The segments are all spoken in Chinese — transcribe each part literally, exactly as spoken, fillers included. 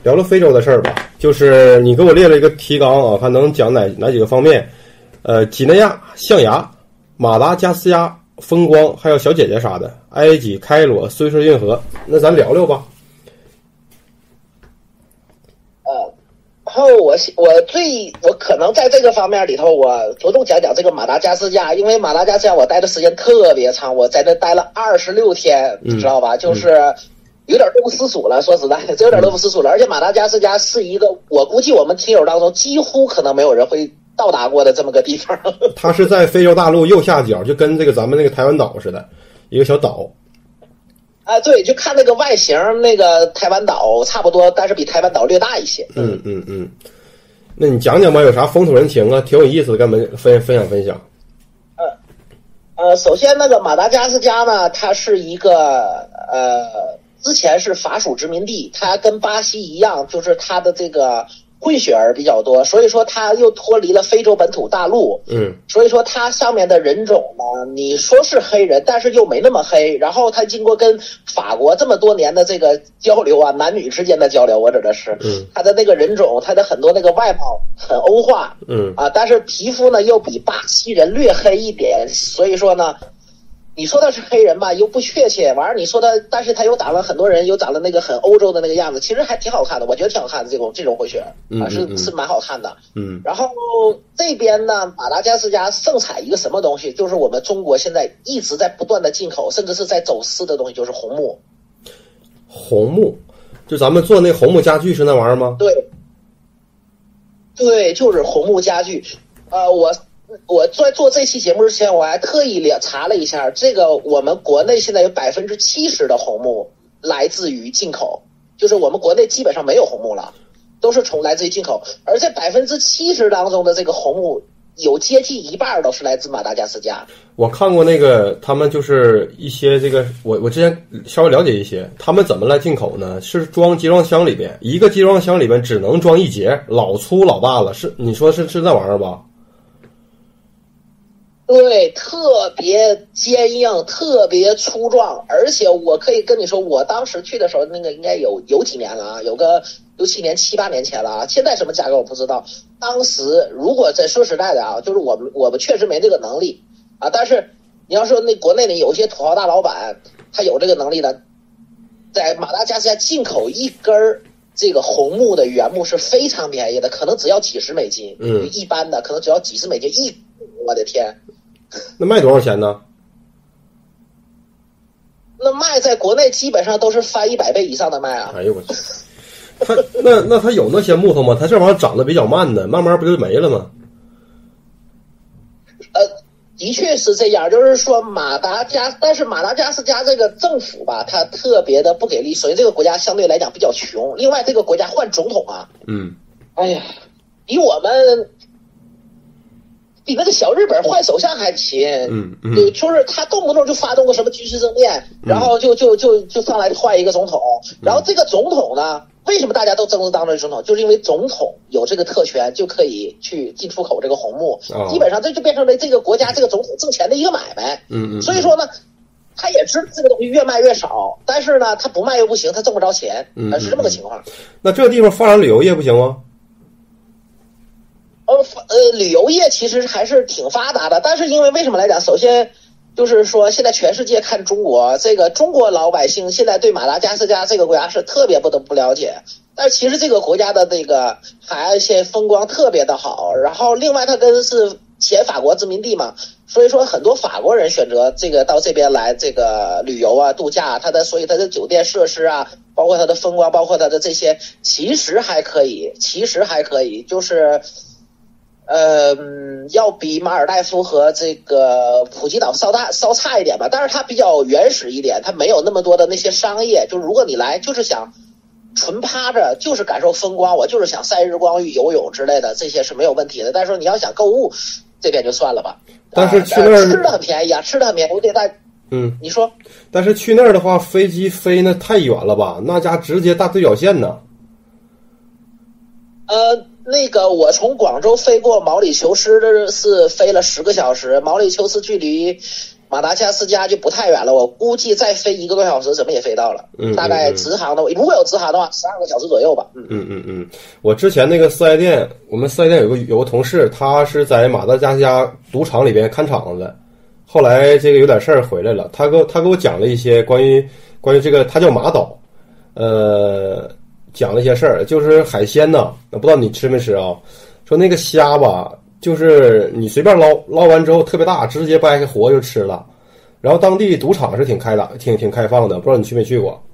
聊聊非洲的事儿吧，就是你给我列了一个提纲啊，看能讲哪哪几个方面。呃，几内亚、象牙、马达加斯加、风光，还有小姐姐啥的，埃及、开罗、绥顺运河，那咱聊聊吧。 呃，然后我我最我可能在这个方面里头，我着重讲讲这个马达加斯加，因为马达加斯加我待的时间特别长，我在那待了二十六天，你知道吧？嗯、就是有点乐不思蜀了，说实在，这有点乐不思蜀了。而且马达加斯加是一个，我估计我们听友当中几乎可能没有人会到达过的这么个地方。 它是在非洲大陆右下角，就跟这个咱们那个台湾岛似的，一个小岛。 啊，对，就看那个外形，那个台湾岛差不多，但是比台湾岛略大一些。 嗯嗯嗯，那你讲讲吧，有啥风土人情啊，挺有意思的，跟我们分分享分享。 呃呃，首先那个马达加斯加呢，它是一个呃，之前是法属殖民地，它跟巴西一样，就是它的这个混血儿比较多，所以说它又脱离了非洲本土大陆。 嗯， 所以说它上面的人种呢，你说是黑人，但是又没那么黑。然后它经过跟法国这么多年的这个交流啊，男女之间的交流，我指的是， 嗯， 它的那个人种，它的很多那个外貌很欧化， 嗯啊，但是皮肤呢又比巴西人略黑一点，所以说呢。你说他是黑人吧，又不确切。完了，你说他，但是他又长了很多人，又长了那个很欧洲的那个样子，其实还挺好看的，我觉得挺好看的。这种这种混血啊，是是蛮好看的。 嗯。 然后这边呢，马达加斯加盛产一个什么东西，就是我们中国现在一直在不断的进口，甚至是在走私的东西，就是红木。 红木，就咱们做那红木家具是那玩意儿吗？ 对。对，就是红木家具。呃，我。我在做这期节目之前，我还特意查了一下，这个我们国内现在有百分之七十的红木来自于进口，就是我们国内基本上没有红木了，都是从来自于进口。而在百分之七十当中的这个红木，有接近一半都是来自马达加斯加。 我看过那个，他们就是一些这个，我我之前稍微了解一些，他们怎么来进口呢？是装集装箱里边，一个集装箱里边只能装一节，老粗老大了，是你说是是那玩意儿吧？ 对，特别坚硬，特别粗壮，而且我可以跟你说，我当时去的时候，那个应该有有几年了啊，有个六七年、七八年前了啊。现在什么价格我不知道。当时如果在说实在的啊，就是我们我们确实没这个能力啊。但是你要说那国内的有一些土豪大老板，他有这个能力的，在马达加斯加进口一根儿这个红木的原木是非常便宜的，可能只要几十美金。 嗯， 一般的可能只要几十美金一，我的天。 那卖多少钱呢？ 那卖在国内基本上都是翻一百倍以上的卖啊！ 哎呦我去，它那那它有那些木头吗？它这玩意儿长得比较慢的，慢慢不就没了吗？ 呃，的确是这样，就是说马达加，但是马达加斯加这个政府吧，它特别的不给力。首先，这个国家相对来讲比较穷，另外这个国家换总统啊， 嗯， 哎呀，比我们。比那个小日本换首相还勤， 嗯嗯， 对，就是他动不动就发动个什么军事政变，然后就就就就上来换一个总统，然后这个总统呢，为什么大家都争着当这个总统？就是因为总统有这个特权，就可以去进出口这个红木， 哦、 基本上这就变成了这个国家这个总统挣钱的一个买卖。 嗯嗯， 所以说呢，他也知道这个东西越卖越少，但是呢，他不卖又不行，他挣不着钱， 嗯， 是这么个情况。 那这个地方发展旅游业不行吗？ 呃呃，旅游业其实还是挺发达的，但是因为为什么来讲？首先就是说，现在全世界看中国，这个中国老百姓现在对马达加斯加这个国家是特别不得不了解。但是其实这个国家的那个海岸线风光特别的好，然后另外它跟是前法国殖民地嘛，所以说很多法国人选择这个到这边来这个旅游啊、度假，它的所以它的酒店设施啊，包括它的风光，包括它的这些，其实还可以，其实还可以，就是。呃，要比马尔代夫和这个普吉岛稍大稍差一点吧，但是它比较原始一点，它没有那么多的那些商业。就是如果你来就是想纯趴着，就是感受风光，我就是想晒日光浴、游泳之类的，这些是没有问题的。但是说你要想购物，这边就算了吧。 但是去那儿、 啊、吃的很便宜啊，吃的很便宜。我给大家， 嗯， 你说。 但是去那儿的话，飞机飞那太远了吧？那家直接大对角线呢。 呃。那个我从广州飞过毛里求斯的是飞了十个小时，毛里求斯距离马达加斯加就不太远了，我估计再飞一个多小时怎么也飞到了， 嗯， 大概直航的，如果有直航的话，十二个小时左右吧。 嗯嗯嗯嗯，我之前那个四 S 店，我们四 S 店有个有个同事，他是在马达加斯加赌场里边看场子，后来这个有点事儿回来了，他给我他给我讲了一些关于关于这个，他叫马岛，呃，讲了一些事儿，就是海鲜呢，不知道你吃没吃啊？说那个虾吧。就是你随便捞捞完之后特别大，直接掰开活就吃了。然后当地赌场是挺开朗、挺挺开放的，不知道你去没去过？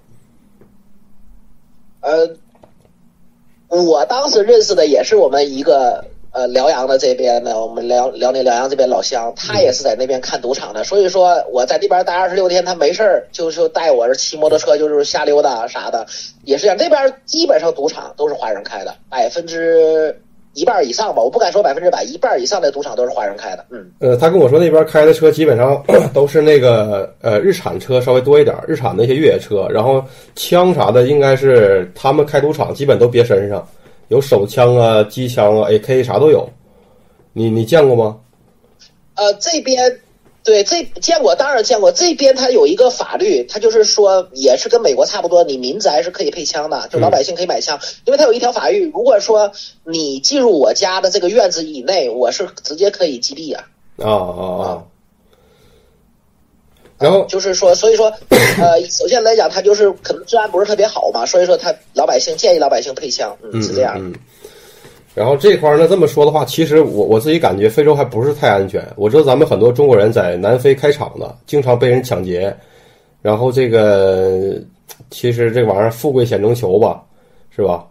呃，我当时认识的也是我们一个呃辽阳的这边的，我们辽辽宁辽阳这边老乡，他也是在那边看赌场的。所以说我在那边待二十六天，他没事儿就是带我骑摩托车就是瞎溜达啥的，也是这样。这边基本上赌场都是华人开的，百分之。一半以上吧，我不敢说百分之百，一半以上的赌场都是华人开的。嗯， 呃，他跟我说那边开的车基本上都是那个呃日产车稍微多一点，日产的一些越野车，然后枪啥的应该是他们开赌场基本都别身上，有手枪啊、机枪啊、A K 啥都有。你你见过吗？ 呃，这边。对，这见过，当然见过。这边它有一个法律，它就是说，也是跟美国差不多，你民宅是可以配枪的，就老百姓可以买枪，嗯、因为它有一条法律，如果说你进入我家的这个院子以内，我是直接可以击毙啊。 啊啊啊！然后、 呃、就是说，所以说，呃，首先来讲，它就是可能治安不是特别好嘛，所以说他老百姓建议老百姓配枪，嗯，是这样。 嗯嗯嗯然后这块呢，这么说的话，其实我我自己感觉非洲还不是太安全。我知道咱们很多中国人在南非开厂的，经常被人抢劫。然后这个其实这玩意儿富贵险中求吧，是吧？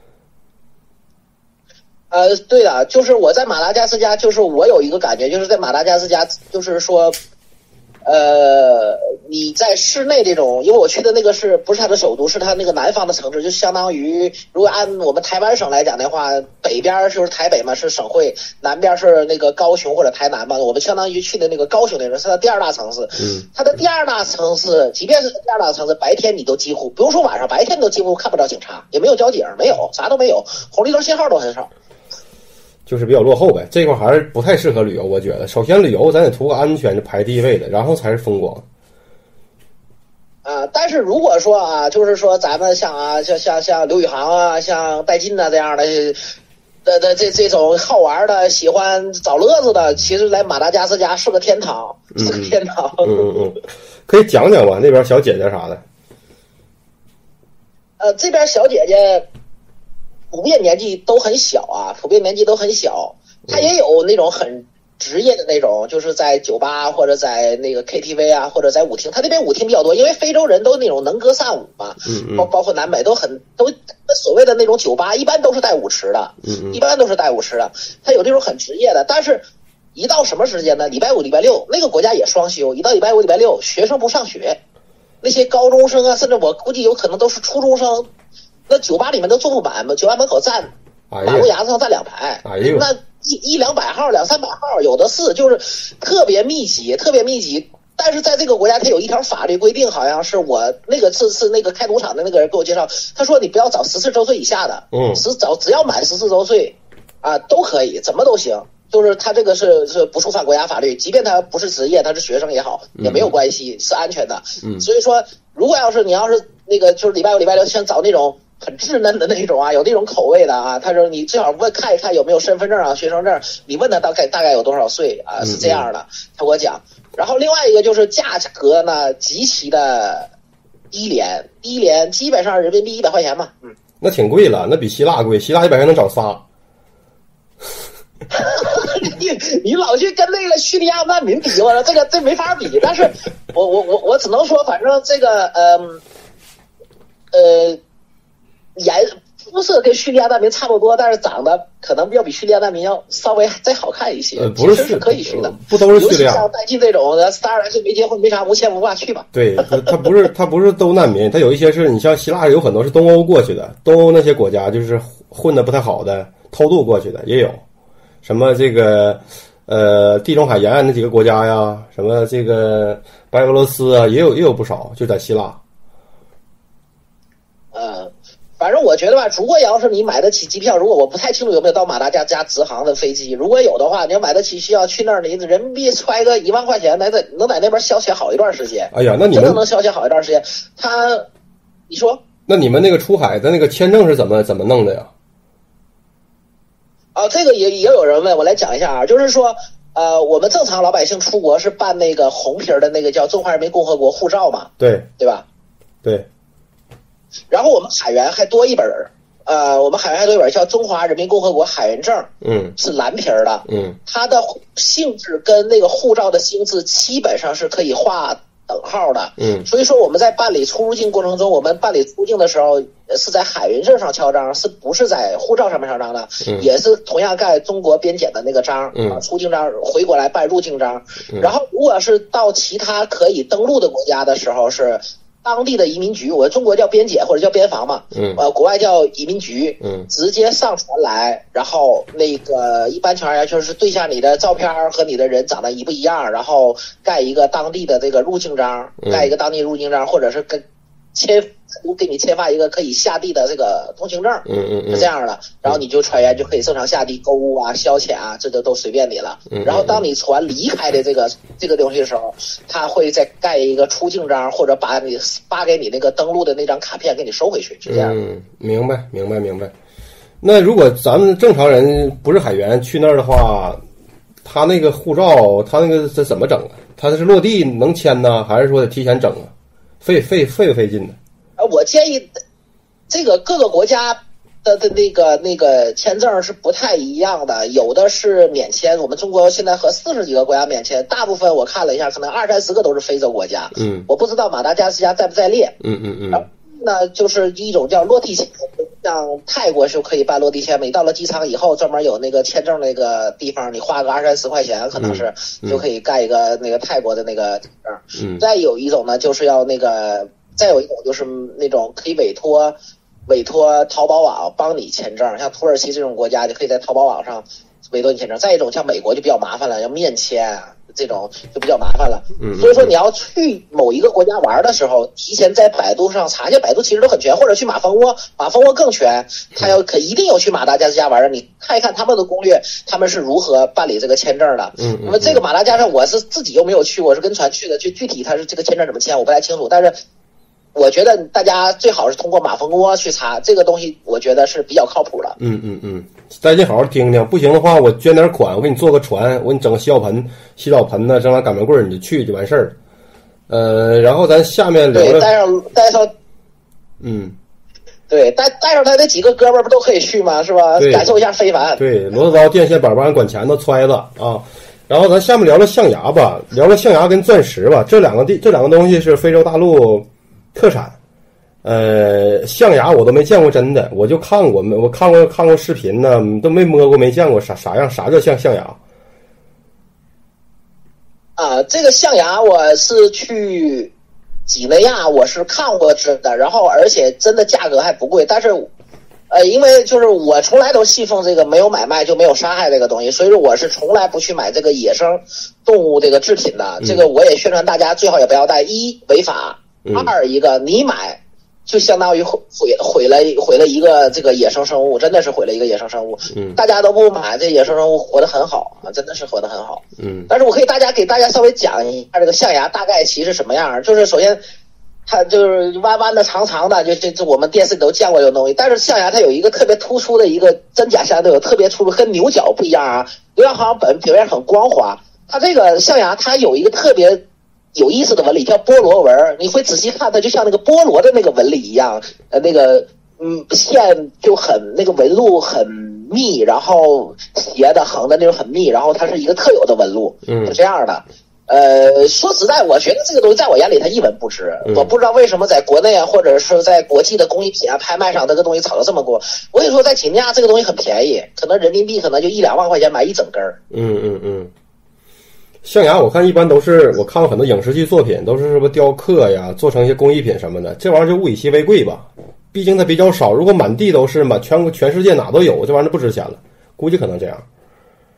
呃，对的，就是我在马达加斯加，就是我有一个感觉，就是在马达加斯加，就是说。呃，你在市内这种，因为我去的那个是不是它的首都，是它那个南方的城市，就相当于如果按我们台湾省来讲的话，北边就是台北嘛，是省会，南边是那个高雄或者台南嘛，我们相当于去的那个高雄那个是它第二大城市。 嗯， 它的第二大城市，即便是第二大城市，白天你都几乎不用说晚上，白天都几乎看不到警察，也没有交警，没有，啥都没有，红绿灯信号都很少。 就是比较落后呗，这块还是不太适合旅游。我觉得，首先旅游咱得图个安全，就排第一位的，然后才是风光。 啊，但是如果说啊，就是说咱们像啊，像像像刘宇航啊，像戴金呐这样的，的的这这种好玩的、喜欢找乐子的，其实来马达加斯加是个天堂，是个天堂。 嗯嗯嗯，可以讲讲吧，那边小姐姐啥的。 呃，这边小姐姐。普遍年纪都很小啊，普遍年纪都很小。他也有那种很职业的那种，就是在酒吧或者在那个 K T V 啊，或者在舞厅。他那边舞厅比较多，因为非洲人都那种能歌善舞嘛， 嗯包包括南美都很都所谓的那种酒吧，一般都是带舞池的， 嗯一般都是带舞池的。他有这种很职业的，但是一到什么时间呢？礼拜五、礼拜六，那个国家也双休，一到礼拜五、礼拜六，学生不上学，那些高中生啊，甚至我估计有可能都是初中生。那酒吧里面都坐不满，酒吧门口站，马路牙子上站两排， 哎呦， 那一一两百号、两三百号有的是，就是特别密集，特别密集。但是在这个国家，它有一条法律规定，好像是我那个次是那个开赌场的那个人给我介绍，他说你不要找十四周岁以下的， 嗯， 只找只要满十四周岁，啊都可以，怎么都行。就是他这个是是不触犯国家法律，即便他不是职业，他是学生也好，也没有关系，嗯、是安全的。 嗯， 所以说，如果要是你要是那个就是礼拜五、礼拜六想找那种。很稚嫩的那种啊，有那种口味的啊。他说你最好问看一看有没有身份证啊、学生证，你问他大概大概有多少岁啊，是这样的。他给我讲。然后另外一个就是价格呢极其的低廉，低廉基本上人民币一百块钱嘛。嗯， 那挺贵了，那比希腊贵，希腊一百块钱能找仨。 你你老去跟那个叙利亚难民比，我说这个这没法比。但是我我我我只能说，反正这个嗯呃。呃颜肤色跟叙利亚难民差不多，但是长得可能要比叙利亚难民要稍微再好看一些。 呃，不是其实是可以去的， 不都是叙利亚？ 像戴金这种的，三十来岁没结婚没啥，无牵无挂去吧。 对，他不是他不是都难民，他有一些是你像希腊有很多是东欧过去的，东欧那些国家就是混的不太好的，偷渡过去的也有，什么这个呃地中海沿岸那几个国家呀，什么这个白俄罗斯啊，也有也有不少，就在希腊。 呃。 反正我觉得吧，如果要是你买得起机票，如果我不太清楚有没有到马达加斯加直航的飞机，如果有的话，你要买得起，需要去那儿，你人民币揣个一万块钱，能在能在那边消遣好一段时间。 哎呀，那你们真的能消遣好一段时间。他，你说？ 那你们那个出海的那个签证是怎么怎么弄的呀？ 啊，这个也也有人问，我来讲一下啊，就是说，呃，我们正常老百姓出国是办那个红皮的那个叫中华人民共和国护照嘛， 对对吧？ 对。 然后我们海员还多一本，呃，我们海员还多一本叫中华人民共和国海员证， 嗯， 是蓝皮儿的， 嗯， 它的性质跟那个护照的性质基本上是可以划等号的， 嗯， 所以说我们在办理出入境过程中，我们办理出境的时候是在海员证上敲章，是不是在护照上面敲章的？ 嗯， 也是同样盖中国边检的那个章， 嗯， 啊，出境章，回国来办入境章， 嗯， 然后如果是到其他可以登陆的国家的时候是。当地的移民局，我中国叫边检或者叫边防嘛， 嗯， 呃，国外叫移民局， 嗯， 直接上传来，然后那个一般情况下就是对下你的照片和你的人长得一不一样，然后盖一个当地的这个入境章，盖一个当地入境章，或者是跟签给你签发一个可以下地的这个通行证， 嗯嗯嗯， 是这样的，然后你就船员就可以正常下地购物啊、消遣啊，这都都随便你了。 嗯， 然后当你船离开的这个这个东西的时候，他会再盖一个出境章，或者把你发给你那个登录的那张卡片给你收回去，是这样。 嗯，明白明白明白。那如果咱们正常人不是海员去那儿的话，他那个护照他那个是怎么整啊？他是落地能签呢，还是说得提前整啊？费费费不费劲呢？ 呃，我建议这个各个国家的的那个那个签证是不太一样的，有的是免签，我们中国现在和四十几个国家免签，大部分我看了一下，可能二三十个都是非洲国家。 嗯， 我不知道马达加斯加在不在列。 嗯嗯嗯。 然后呢，就是一种叫落地签，像泰国就可以办落地签，你到了机场以后，专门有那个签证那个地方，你花个二三十块钱，可能是、嗯、就可以盖一个那个泰国的那个签证。 嗯。 再有一种呢，就是要那个。再有一种就是那种可以委托委托淘宝网帮你签证，像土耳其这种国家就可以在淘宝网上委托你签证。再一种像美国就比较麻烦了，要面签啊，这种就比较麻烦了。 嗯， 所以说你要去某一个国家玩的时候，提前在百度上查一下，百度其实都很全，或者去马蜂窝，马蜂窝更全。他要可一定有去马达加斯加玩的，你看一看他们的攻略，他们是如何办理这个签证的。 嗯， 那么这个马达加斯加我是自己又没有去过，是跟团去的，就具体他是这个签证怎么签我不太清楚，但是。我觉得大家最好是通过马蜂窝去查这个东西，我觉得是比较靠谱的。 嗯嗯嗯，大家好好听听，不行的话我捐点款，我给你做个船，我给你整个洗澡盆、洗澡盆呢，整俩擀面棍，你就去就完事儿。呃，然后咱下面聊对，带上带上， 嗯， 对，带带上他那几个哥们儿不都可以去吗？是吧？感受一下非凡。 对，螺丝刀、电线板、保安管钳子、揣子啊。然后咱下面聊聊象牙吧，聊聊象牙跟钻石吧，这两个地这两个东西是非洲大陆特产。呃，象牙我都没见过真的，我就看过，我看过看过视频呢，都没摸过，没见过啥啥样，啥叫像象牙？ 啊，这个象牙我是去几内亚，我是看过真的，然后而且真的价格还不贵，但是。呃，因为就是我从来都信奉这个没有买卖就没有杀害这个东西，所以说我是从来不去买这个野生动物这个制品的。这个我也宣传大家最好也不要带，一违法，二一个你买就相当于毁毁了毁了一个这个野生生物，真的是毁了一个野生生物。 嗯， 大家都不买，这野生生物活得很好啊，真的是活得很好。 嗯， 但是我可以大家给大家稍微讲一下这个象牙大概其是什么样，就是首先。它就是弯弯的、长长的，就这这我们电视里都见过这种东西。但是象牙它有一个特别突出的一个真假象都有特别突出，跟牛角不一样啊。牛角好像本表面很光滑，它这个象牙它有一个特别有意思的纹理，叫菠萝纹。你会仔细看，它就像那个菠萝的那个纹理一样，呃，那个嗯线就很那个纹路很密，然后斜的、横的那种很密，然后它是一个特有的纹路， 嗯， 是这样的。呃，说实在，我觉得这个东西在我眼里它一文不值。 嗯、 我不知道为什么在国内啊，或者是在国际的工艺品啊、拍卖上，这个东西炒得这么高。我跟你说，在几内亚这个东西很便宜，可能人民币可能就一两万块钱买一整根儿。 嗯嗯嗯。象牙我看一般都是我看过很多影视剧作品，都是什么雕刻呀，做成一些工艺品什么的，这玩意儿就物以稀为贵吧。毕竟它比较少，如果满地都是满全国全世界哪都有，这玩意儿就不值钱了，估计可能这样。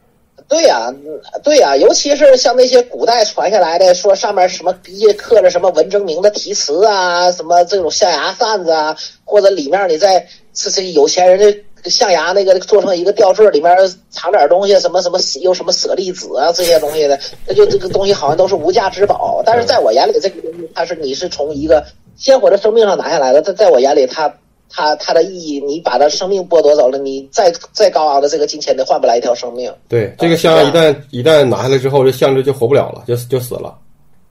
对呀、啊，对呀、啊，尤其是像那些古代传下来的，说上面什么笔刻着什么文征明的题词啊，什么这种象牙扇子啊，或者里面你在是是有钱人的象牙那个做成一个吊坠，里面藏点东西，什么什么有什么舍利子啊这些东西的，那就这个东西好像都是无价之宝。但是在我眼里，这个东西它是你是从一个鲜活的生命上拿下来的，在在我眼里它。它它的意义，你把它生命剥夺走了，你再再高昂的这个金钱，都换不来一条生命。 对，这个象牙一旦一旦拿下来之后，这象就就活不了了，就就死了。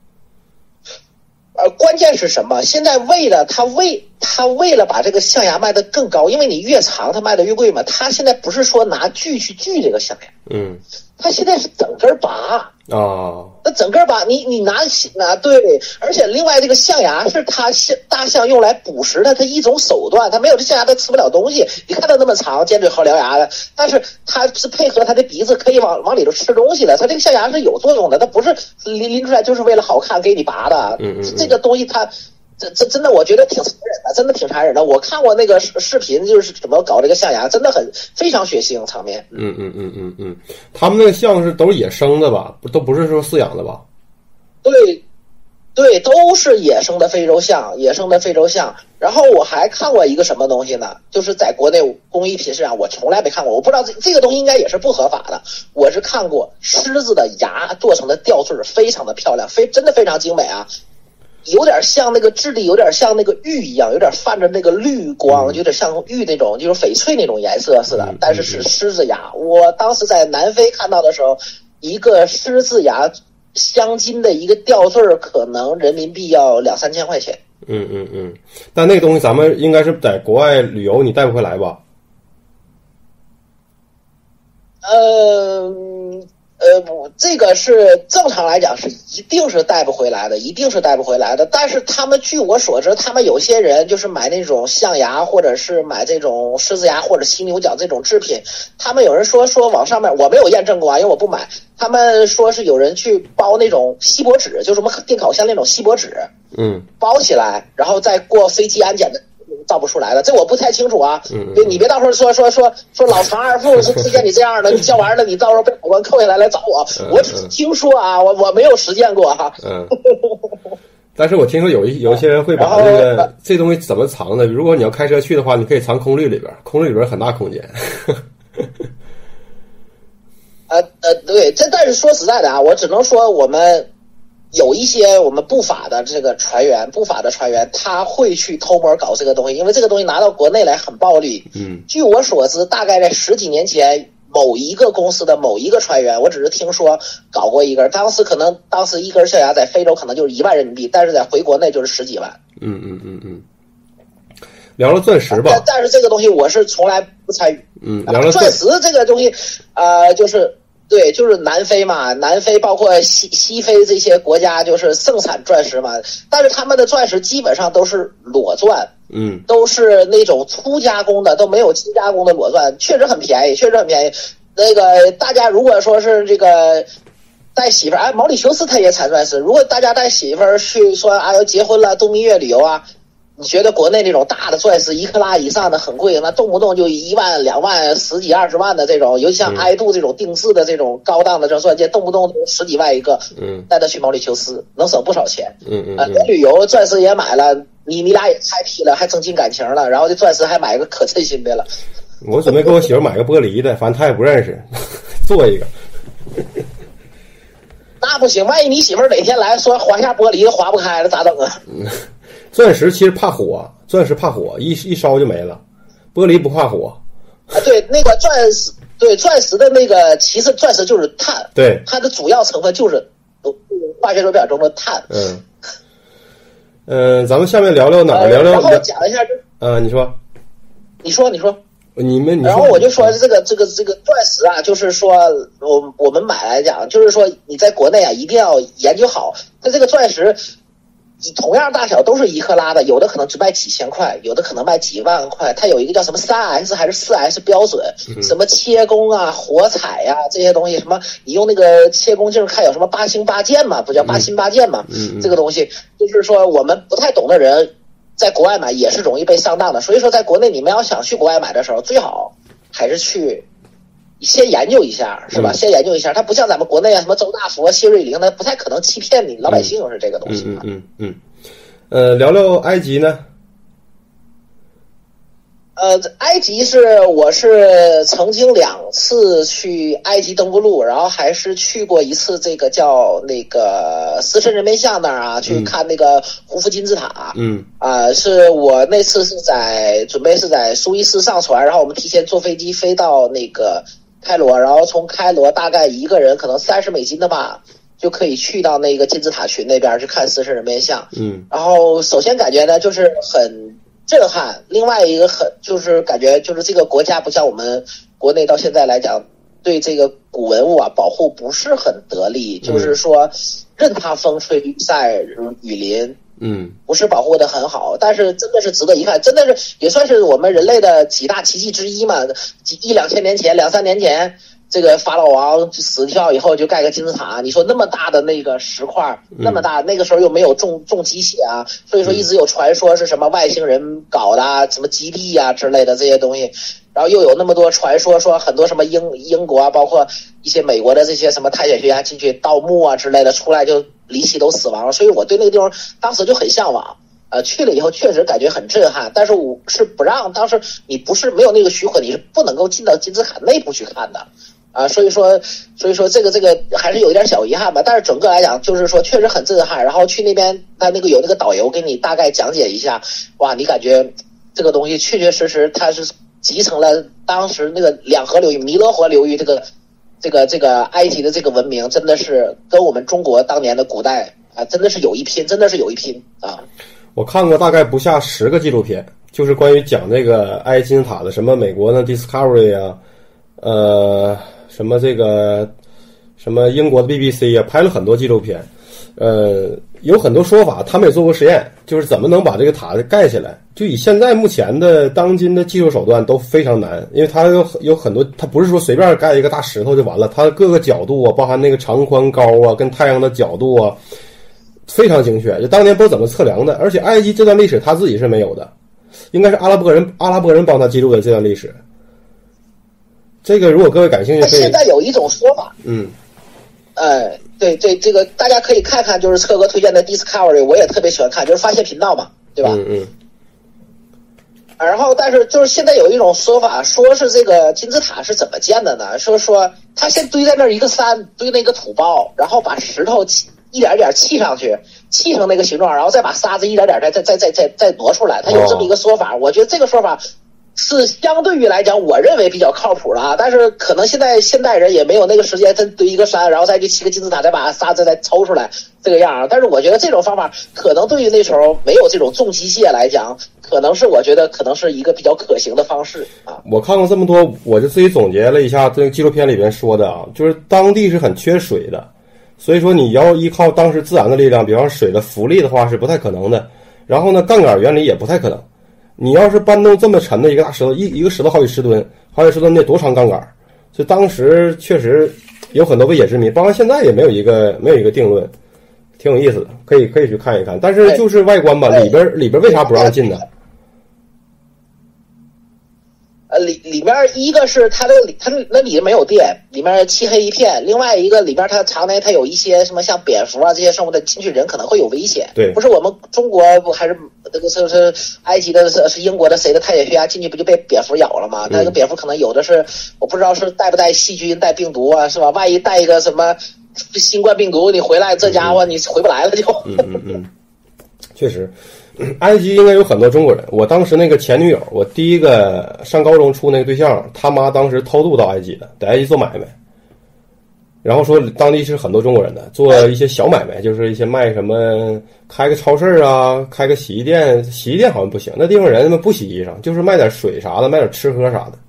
呃，关键是什么？现在为了他为他为了把这个象牙卖得更高，因为你越长，它卖得越贵嘛。他现在不是说拿锯去锯这个象牙， 嗯， 他现在是整根拔。 啊， 那整个把你你拿拿对，而且另外这个象牙是它大象用来捕食的它一种手段，它没有这象牙它吃不了东西。你看它那么长，尖嘴猴獠牙的，但是它是配合它的鼻子可以往往里头吃东西的。它这个象牙是有作用的，它不是拎拎出来就是为了好看给你拔的。 嗯嗯嗯， 这个东西它。这这真的，我觉得挺残忍的，真的挺残忍的。我看过那个视视频，就是怎么搞这个象牙，真的很非常血腥场面。 嗯嗯嗯嗯嗯，他们那个象是都是野生的吧？不都不是说饲养的吧？ 对，对，都是野生的非洲象，野生的非洲象。然后我还看过一个什么东西呢？就是在国内工艺品市场，我从来没看过，我不知道这这个东西应该也是不合法的。我是看过狮子的牙做成的吊坠，非常的漂亮，非真的非常精美啊。有点像那个质地，有点像那个玉一样，有点泛着那个绿光，有点像玉那种，就是翡翠那种颜色似的。但是是狮子牙。我当时在南非看到的时候，一个狮子牙镶金的一个吊坠，可能人民币要两三千块钱。 嗯嗯嗯，但那个东西咱们应该是在国外旅游，你带不回来吧？ 呃。呃，这个是正常来讲是一定是带不回来的，一定是带不回来的。但是他们据我所知，他们有些人就是买那种象牙，或者是买这种狮子牙或者犀牛角这种制品，他们有人说说往上面，我没有验证过啊，因为我不买。他们说是有人去包那种锡箔纸，就什么电烤箱那种锡箔纸， 嗯， 包起来，然后再过飞机安检的。造不出来的，这我不太清楚啊。 嗯， 你别到时候说说说说老常二副是推荐你这样的，你交完了，你到时候被海关扣下来来找我。嗯、我只听说啊，我我没有实践过哈。 嗯，但是我听说有一有一些人会把这个这东西怎么藏的？如果你要开车去的话，你可以藏空滤里边，空滤里边很大空间。 呃呃，对，这但是说实在的啊，我只能说我们。有一些我们不法的这个船员，不法的船员，他会去偷摸搞这个东西，因为这个东西拿到国内来很暴利。 嗯， 据我所知，大概在十几年前，某一个公司的某一个船员，我只是听说搞过一根，当时可能当时一根象牙在非洲可能就是一万人民币，但是在回国内就是十几万。 嗯嗯嗯嗯。聊了钻石吧， 但但是这个东西我是从来不参与。 嗯，聊了钻石这个东西，呃，就是。对，就是南非嘛，南非包括西西非这些国家就是盛产钻石嘛，但是他们的钻石基本上都是裸钻， 嗯， 都是那种粗加工的，都没有精加工的裸钻，确实很便宜，确实很便宜。那个大家如果说是这个带媳妇儿，哎，毛里求斯他也产钻石，如果大家带媳妇儿去说啊要结婚了，度蜜月旅游啊。你觉得国内这种大的钻石一克拉以上的很贵，那动不动就一万、两万、十几、二十万的这种，尤其像爱度这种定制的这种高档的这钻戒，动不动十几万一个。 嗯， 带他去毛里求斯能省不少钱。 嗯嗯， 呃，连旅游钻石也买了，你你俩也开批了，还增进感情了，然后这钻石还买个可称心的了。 我准备给我媳妇买个玻璃的，反正她也不认识，做一个。 那不行，万一你媳妇哪天来说划下玻璃划不开了咋整啊？ 嗯，钻石其实怕火，钻石怕火，一一烧就没了。玻璃不怕火。 啊，对，那个钻石，对钻石的那个，其实钻石就是碳， 对， 它的主要成分就是化学手表中的碳。 嗯，嗯、呃，咱们下面聊聊哪儿？呃、聊聊。 然后讲一下这。 呃，你说， 你说，你说。 你们，你然后我就说这个这个这个钻石啊，就是说我我们买来讲，就是说你在国内啊一定要研究好，它这个钻石同样大小都是一克拉的，有的可能只卖几千块，有的可能卖几万块。它有一个叫什么三 S 还是四 S 标准， 嗯、 什么切工啊、火彩呀、啊、这些东西，什么你用那个切工镜看有什么八星八件嘛，不叫八星八件嘛？ 嗯嗯、 这个东西就是说我们不太懂的人。在国外买也是容易被上当的，所以说在国内你们要想去国外买的时候，最好还是去先研究一下，是吧？嗯、先研究一下，它不像咱们国内啊，什么周大福啊、谢瑞麟，那不太可能欺骗你老百姓是这个东西。 嗯嗯嗯嗯。呃，聊聊埃及呢？ 呃，埃及是我是曾经两次去埃及登过陆，然后还是去过一次这个叫那个狮身人面像那儿啊，去看那个胡夫金字塔。 嗯啊、呃，是我那次是在准备是在苏伊士上船，然后我们提前坐飞机飞到那个开罗，然后从开罗大概一个人可能三十美金的吧，就可以去到那个金字塔群那边去看狮身人面像。 嗯， 然后首先感觉呢就是很震撼，另外一个很就是感觉就是这个国家不像我们国内到现在来讲对这个古文物啊保护不是很得力，嗯、就是说任它风吹雨晒雨淋， 嗯， 不是保护的很好，但是真的是值得一看，真的是也算是我们人类的几大奇迹之一嘛。几一两千年前，两三年前，这个法老王死掉以后就盖个金字塔，你说那么大的那个石块，那么大，那个时候又没有重重机械啊，所以说一直有传说是什么外星人搞的啊，什么基地啊之类的这些东西。然后又有那么多传说，说很多什么英英国啊，包括一些美国的这些什么探险学家进去盗墓啊之类的，出来就离奇都死亡了。所以我对那个地方当时就很向往，呃，去了以后确实感觉很震撼。但是我是不让，当时你不是没有那个许可，你是不能够进到金字塔内部去看的，啊、呃，所以说，所以说这个这个还是有一点小遗憾吧。但是整个来讲，就是说确实很震撼。然后去那边，他那个有那个导游给你大概讲解一下，哇，你感觉这个东西确确实实它是集成了当时那个两河流域、尼罗河流域这个这个这个埃及的这个文明，真的是跟我们中国当年的古代啊，真的是有一拼，真的是有一拼啊！ 我看过大概不下十个纪录片，就是关于讲这个埃及金字塔的，什么美国的 Discovery 啊，呃，什么这个什么英国的 B B C 啊，拍了很多纪录片。呃，有很多说法，他们也做过实验，就是怎么能把这个塔盖起来。就以现在目前的当今的技术手段都非常难，因为它有有很多，它不是说随便盖一个大石头就完了，它各个角度啊，包含那个长宽高啊，跟太阳的角度啊，非常精确。就当年不知道怎么测量的，而且埃及这段历史他自己是没有的，应该是阿拉伯人阿拉伯人帮他记录的这段历史。这个如果各位感兴趣，可以。 现在有一种说法， 嗯， 呃。对对，这个大家可以看看，就是策哥推荐的 Discovery， 我也特别喜欢看，就是发现频道嘛，对吧？ 嗯嗯。 然后，但是就是现在有一种说法，说是这个金字塔是怎么建的呢？说说他先堆在那儿一个山，堆那个土包，然后把石头一点点砌上去，砌成那个形状，然后再把沙子一点点再再再再再再挪出来。他有这么一个说法，我觉得这个说法是相对于来讲，我认为比较靠谱的啊。但是可能现在现代人也没有那个时间，真堆一个山，然后再去砌个金字塔，再把沙子再抽出来这个样啊。但是我觉得这种方法可能对于那时候没有这种重机械来讲，可能是我觉得可能是一个比较可行的方式啊。 我看过这么多，我就自己总结了一下这个纪录片里边说的啊，就是当地是很缺水的，所以说你要依靠当时自然的力量，比方水的浮力的话是不太可能的。然后呢，杠杆原理也不太可能。你要是搬动这么沉的一个大石头，一一个石头好几十吨，好几十吨得多长杠杆？所以当时确实有很多未解之谜，包括现在也没有一个没有一个定论，挺有意思的，可以可以去看一看。但是就是外观吧，里边里边为啥不让进呢？ 呃，里里面一个是它的它那里没有电，里面漆黑一片；另外一个里边它常年它有一些什么像蝙蝠啊这些生物的进去人可能会有危险。 对， 不是我们中国不还是那个是是埃及的是是英国的谁的探险学家进去不就被蝙蝠咬了吗？那个蝙蝠可能有的是我不知道是带不带细菌带病毒啊，是吧？万一带一个什么新冠病毒，你回来这家伙你回不来了就。 嗯嗯嗯，确实。埃及应该有很多中国人。我当时那个前女友，我第一个上高中处那个对象，他妈当时偷渡到埃及的，在埃及做买卖，然后说当地是很多中国人的，做一些小买卖，就是一些卖什么开个超市啊，开个洗衣店，洗衣店好像不行，那地方人他们不洗衣裳，就是卖点水啥的，卖点吃喝啥的。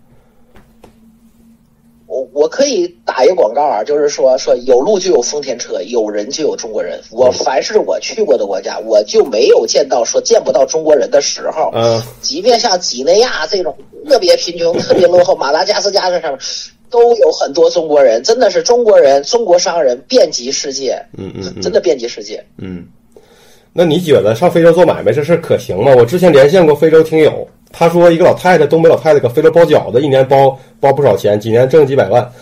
我我可以打一个广告啊，就是说说有路就有丰田车，有人就有中国人。我凡是我去过的国家，我就没有见到说见不到中国人的时候。 嗯， 即便像几内亚这种特别贫穷、特别落后，马达加斯加这上面都有很多中国人，真的是中国人、中国商人遍及世界。 嗯嗯嗯， 真的遍及世界。 嗯，那你觉得上非洲做买卖这事可行吗？我之前连线过非洲听友， 他说一个老太太，东北老太太搁非洲包饺子，一年包包不少钱，几年挣几百万。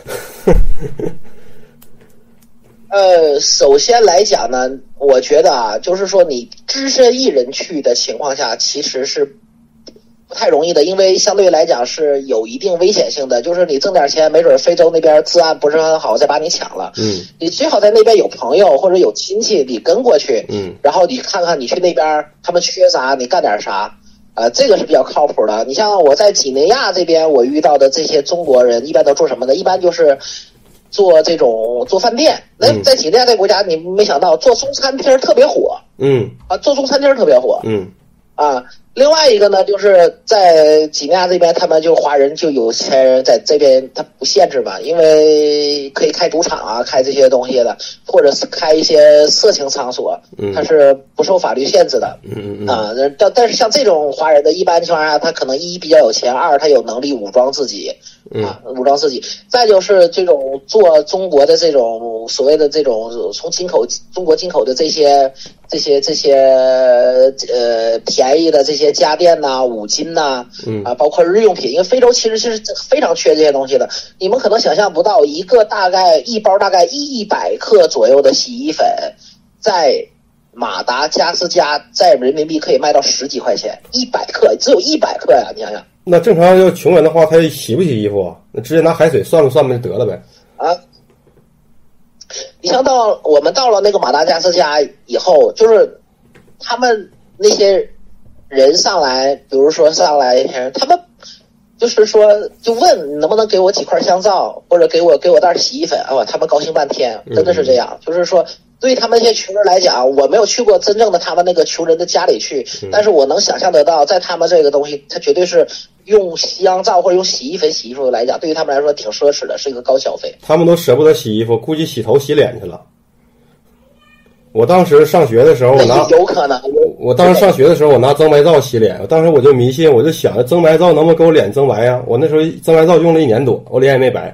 呃，首先来讲呢，我觉得啊，就是说你只身一人去的情况下，其实是不太容易的，因为相对来讲是有一定危险性的。就是你挣点钱，没准非洲那边治安不是很好，再把你抢了。 嗯， 你最好在那边有朋友或者有亲戚，你跟过去。 嗯， 然后你看看你去那边他们缺啥，你干点啥。呃，这个是比较靠谱的。你像我在几内亚这边，我遇到的这些中国人，一般都做什么呢？一般就是做这种做饭店。那在几内亚这个国家，你没想到做中餐厅特别火。 嗯， 啊，做中餐厅特别火。 嗯， 啊，另外一个呢，就是在几内亚这边，他们就华人就有钱人在这边，他不限制嘛，因为可以开赌场啊，开这些东西的，或者是开一些色情场所，它是不受法律限制的。 嗯嗯啊，但但是像这种华人的，一般情况下，他可能一比较有钱，二他有能力武装自己。啊，武装自己。再就是这种做中国的这种所谓的这种从进口中国进口的这些这些这些呃便宜的这些家电呐、五金呐，啊，包括日用品，因为非洲其实是非常缺这些东西的。你们可能想象不到，一个大概一包大概一百克左右的洗衣粉，在马达加斯加在人民币可以卖到十几块钱，一百克只有一百克呀，你想想。 那正常要穷人的话，他洗不洗衣服啊？那直接拿海水涮了涮吧就得了呗。 啊，你像到我们到了那个马达加斯加以后，就是他们那些人上来，比如说上来，他们就是说就问你能不能给我几块香皂，或者给我给我袋洗衣粉啊，他们高兴半天，真的是这样。嗯、就是说，对他们那些穷人来讲，我没有去过真正的他们那个穷人的家里去，但是我能想象得到，在他们这个东西，它绝对是用香皂或者用洗衣粉洗衣服来讲，对于他们来说挺奢侈的，是一个高消费。 他们都舍不得洗衣服，估计洗头洗脸去了。我当时上学的时候，我拿有可能。 我当时上学的时候，我拿增白皂洗脸，当时我就迷信，我就想着增白皂能不能给我脸增白呀？我那时候增白皂用了一年多，我脸也没白。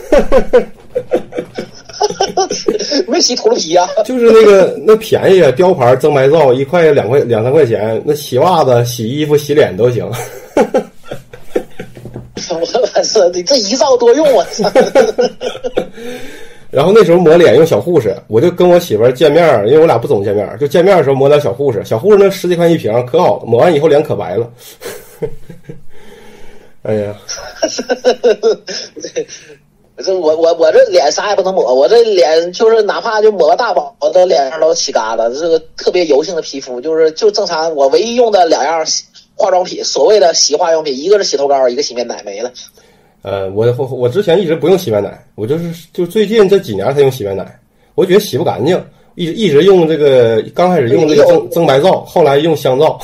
没洗秃噜皮啊？ 就是那个那便宜啊，雕牌增白皂一块两块两三块钱，那洗袜子、洗衣服、洗脸都行。 我反正你这一皂多用啊！ 然后那时候抹脸用小护士，我就跟我媳妇儿见面，因为我俩不总见面，就见面的时候抹点小护士，小护士那十几块一瓶，可好了，抹完以后脸可白了。哎呀， 这我我我这脸啥也不能抹，我这脸就是哪怕就抹个大宝，我的脸上都起疙瘩，这个特别油性的皮肤，就是就正常。我唯一用的两样化妆品，所谓的洗化用品，一个是洗头膏，一个洗面奶，没了。 呃，我我我之前一直不用洗面奶，我就是就最近这几年才用洗面奶，我觉得洗不干净，一直一直用这个，刚开始用这个增增白皂，后来用香皂。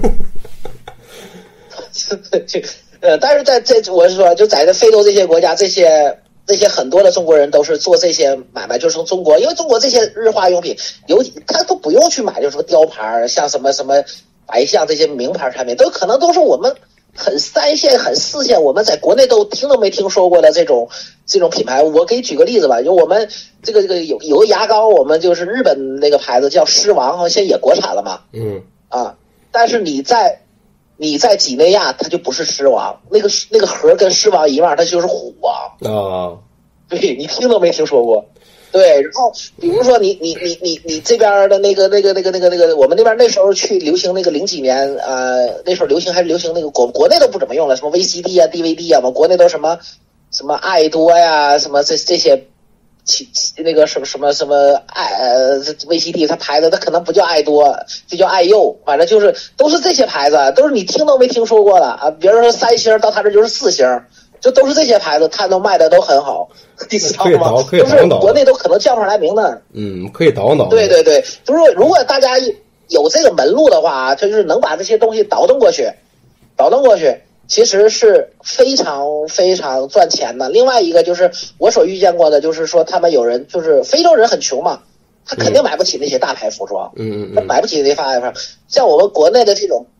呃，但是在这我是说，就在这非洲这些国家，这些这些很多的中国人都是做这些买卖，就是从中国，因为中国这些日化用品，有他都不用去买，就是说雕牌，像什么什么白象这些名牌产品，都可能都是我们很三线、很四线，我们在国内都听都没听说过的这种这种品牌。我给你举个例子吧，就我们这个这个有有个牙膏，我们就是日本那个牌子叫狮王，现在也国产了嘛。 嗯啊，但是你在你在几内亚，它就不是狮王，那个那个盒跟狮王一样，它就是虎王啊。 对，你听都没听说过。对，然后比如说你你你你你这边的那个那个那个那个那个，我们那边那时候去流行那个零几年，呃，那时候流行还流行那个国国内都不怎么用了，什么 V C D 啊 D V D 啊嘛，国内都什么什么爱多呀，什么这这些，其那个什么什么什么爱呃 V C D 它牌子它可能不叫爱多，就叫爱佑，反正就是都是这些牌子，都是你听都没听说过的啊。比如说三星到他这就是四星。就都是这些牌子，它都卖的都很好，你知道吗？ 可以倒，可以倒， 国内都可能叫不上来名的。 嗯，可以倒倒。 对对对，就是如果大家有这个门路的话，就是能把这些东西倒腾过去，倒腾过去，其实是非常非常赚钱的。另外一个就是我所遇见过的，就是说他们有人就是非洲人很穷嘛，他肯定买不起那些大牌服装， 嗯嗯， 他买不起那些大牌服装。像我们国内的这种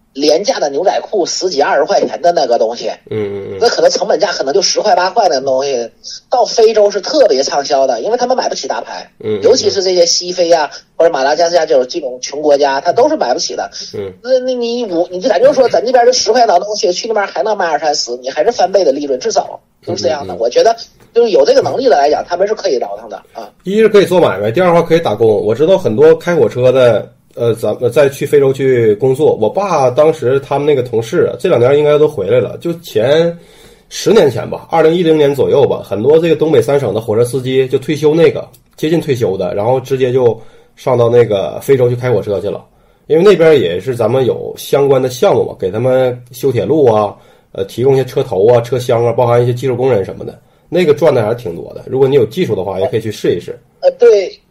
廉价的牛仔裤十几二十块钱的那个东西， 嗯嗯嗯， 那可能成本价可能就十块八块的东西，到非洲是特别畅销的，因为他们买不起大牌， 嗯， 尤其是这些西非啊或者马达加斯加这种这种穷国家，他都是买不起的。 嗯， 那你你五，你就咱就说咱这边这十块钱的东西，去那边还能卖二三十，你还是翻倍的利润，至少就是这样的。 嗯嗯嗯我觉得就是有这个能力的来讲，他们是可以倒腾的啊。 一是可以做买卖，第二的话可以打工。我知道很多开火车的。呃，咱们再去非洲去工作，我爸当时他们那个同事，这两年应该都回来了。就前十年前吧，二零一零年左右吧，很多这个东北三省的火车司机就退休那个接近退休的，然后直接就上到那个非洲去开火车去了，因为那边也是咱们有相关的项目嘛，给他们修铁路啊，呃，提供一些车头啊、车厢啊，包含一些技术工人什么的，那个赚的还是挺多的。如果你有技术的话，也可以去试一试。 呃，对。